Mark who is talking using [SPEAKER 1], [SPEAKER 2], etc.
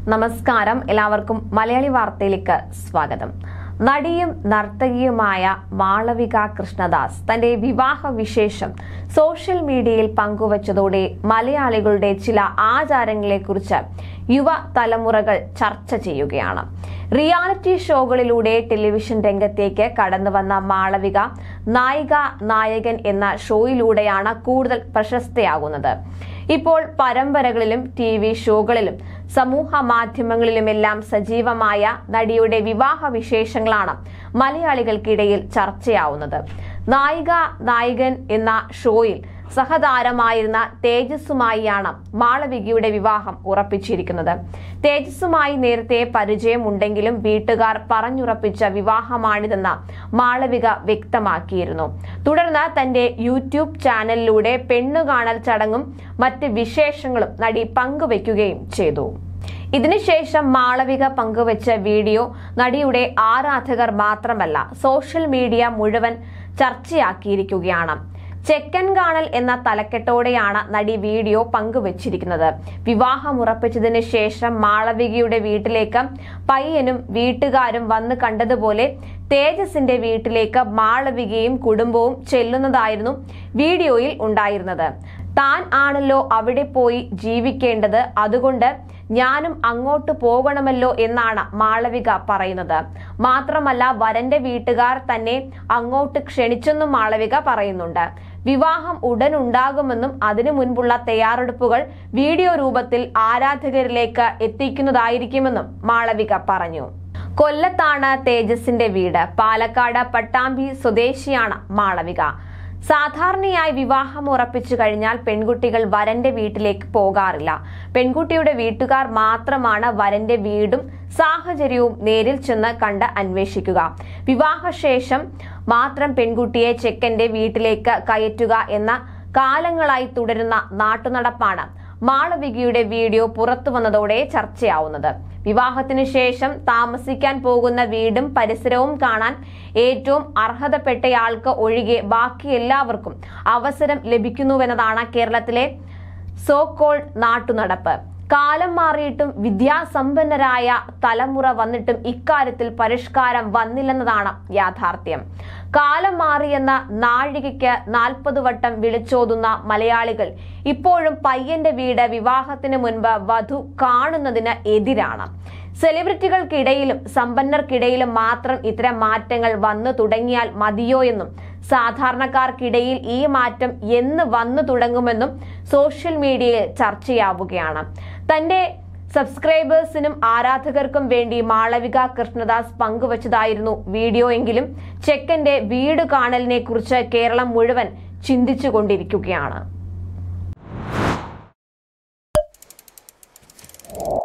[SPEAKER 1] നമസ്കാരം, എല്ലാവർക്കും മലയാളി വാർത്തയിലേക്ക് സ്വാഗതം. നടിയും നർത്തകിയുമായ മാളവിക കൃഷ്ണദാസ് തന്റെ വിവാഹ വിശേഷം സോഷ്യൽ മീഡിയയിൽ പങ്കുവച്ചതോടെ മലയാളികളുടെ ചില ആചാരങ്ങളെക്കുറിച്ച് യുവ തലമുറകൾ ചർച്ച ചെയ്യുകയാണ്. റിയാലിറ്റി ഷോകളിലൂടെ ടെലിവിഷൻ രംഗത്തേക്ക് കടന്നുവന്ന മാളവിക നായിക നായകൻ എന്ന ഷോയിലൂടെയാണ് കൂടുതൽ പ്രശസ്തയാകുന്നത്. ഇപ്പോൾ പരമ്പരകളിലും TV ഷോകളിലും സമൂഹ മാധ്യമങ്ങളിലുമെല്ലാം സജീവമായ നടിയുടെ വിവാഹ വിശേഷങ്ങളാണ് മലയാളികൾക്കിടയിൽ ചർച്ചയാവുന്നത്. നായിക നായകൻ എന്ന ഷോയിൽ സഹതാരമായിരുന്ന തേജസ്സുമായിയാണ് മാളവികയുടെ വിവാഹം ഉറപ്പിച്ചിരിക്കുന്നത്. തേജസ്സുമായി നേരത്തെ പരിചയമുണ്ടെങ്കിലും വീട്ടുകാർ പറഞ്ഞുറപ്പിച്ച വിവാഹമാണിതെന്ന് മാളവിക വ്യക്തമാക്കിയിരുന്നു. തുടർന്ന് തന്റെ യൂട്യൂബ് ചാനലിലൂടെ പെണ്ണുകാണൽ ചടങ്ങും മറ്റ് വിശേഷങ്ങളും നടി പങ്കുവയ്ക്കുകയും ചെയ്തു. ഇതിനുശേഷം മാളവിക പങ്കുവച്ച വീഡിയോ നടിയുടെ ആരാധകർ മാത്രമല്ല സോഷ്യൽ മീഡിയ മുഴുവൻ ചർച്ചയാക്കിയിരിക്കുകയാണ്. ചെക്കൻ കാണൽ എന്ന തലക്കെട്ടോടെയാണ് നടി വീഡിയോ പങ്കുവച്ചിരിക്കുന്നത്. വിവാഹമുറപ്പിച്ചതിന് ശേഷം മാളവികയുടെ വീട്ടിലേക്ക് പയ്യനും വീട്ടുകാരും വന്ന് കണ്ടതുപോലെ തേജസിന്റെ വീട്ടിലേക്ക് മാളവികയും കുടുംബവും ചെല്ലുന്നതായിരുന്നു വീഡിയോയിൽ ഉണ്ടായിരുന്നത്. താൻ ആണല്ലോ അവിടെ പോയി ജീവിക്കേണ്ടത്, അതുകൊണ്ട് ഞാനും അങ്ങോട്ട് പോകണമല്ലോ എന്നാണ് മാളവിക പറയുന്നത്. മാത്രമല്ല വരന്റെ വീട്ടുകാർ തന്നെ അങ്ങോട്ട് ക്ഷണിച്ചെന്നും മാളവിക പറയുന്നുണ്ട്. വിവാഹം ഉടൻ ഉണ്ടാകുമെന്നും അതിനു മുൻപുള്ള തയ്യാറെടുപ്പുകൾ വീഡിയോ രൂപത്തിൽ ആരാധകരിലേക്ക് എത്തിക്കുന്നതായിരിക്കുമെന്നും മാളവിക പറഞ്ഞു. കൊല്ലത്താണ് തേജസിന്റെ വീട്. പാലക്കാട് പട്ടാമ്പി സ്വദേശിയാണ് മാളവിക. സാധാരണയായി വിവാഹം ഉറപ്പിച്ചു കഴിഞ്ഞാൽ പെൺകുട്ടികൾ വരന്റെ വീട്ടിലേക്ക് പോകാറില്ല. പെൺകുട്ടിയുടെ വീട്ടുകാർ മാത്രമാണ് വരന്റെ വീടും സാഹചര്യവും നേരിൽ ചെന്ന് കണ്ട് അന്വേഷിക്കുക. വിവാഹശേഷം മാത്രം പെൺകുട്ടിയെ ചെക്കന്റെ വീട്ടിലേക്ക് കയറ്റുക എന്ന കാലങ്ങളായി തുടരുന്ന നാട്ടുനടപ്പാണ് മാളവികയുടെ വീഡിയോ പുറത്തു വന്നതോടെ ചർച്ചയാവുന്നത്. വിവാഹത്തിനു ശേഷം താമസിക്കാൻ പോകുന്ന വീടും പരിസരവും കാണാൻ ഏറ്റവും അർഹതപ്പെട്ടയാൾക്ക് ഒഴികെ ബാക്കി എല്ലാവർക്കും അവസരം ലഭിക്കുന്നുവെന്നതാണ് കേരളത്തിലെ സോകോൾഡ് നാട്ടുനടപ്പ്. കാലം മാറിയിട്ടും വിദ്യാസമ്പന്നരായ തലമുറ വന്നിട്ടും ഇക്കാര്യത്തിൽ പരിഷ്കാരം വന്നില്ലെന്നതാണ് യാഥാർത്ഥ്യം. കാലം മാറിയെന്ന നാഴികയ്ക്ക് 40 വട്ടം വിളിച്ചോതുന്ന മലയാളികൾ ഇപ്പോഴും പയ്യന്റെ വീട് വിവാഹത്തിന് മുൻപ് വധു കാണുന്നതിന് എതിരാണ്. സെലിബ്രിറ്റികൾക്കിടയിലും സമ്പന്നർക്കിടയിലും മാത്രം ഇത്തരം മാറ്റങ്ങൾ വന്നു തുടങ്ങിയാൽ മതിയോ എന്നും സാധാരണക്കാർക്കിടയിൽ ഈ മാറ്റം എന്ന് വന്നു തുടങ്ങുമെന്നും സോഷ്യൽ മീഡിയയിൽ ചർച്ചയാവുകയാണ്. തന്റെ സബ്സ്ക്രൈബേഴ്സിനും ആരാധകർക്കും വേണ്ടി മാളവിക കൃഷ്ണദാസ് പങ്കുവച്ചതായിരുന്നു വീഡിയോ എങ്കിലും ചെക്കന്റെ വീട് കാണലിനെ കുറിച്ച് കേരളം മുഴുവൻ ചിന്തിച്ചുകൊണ്ടിരിക്കുകയാണ്.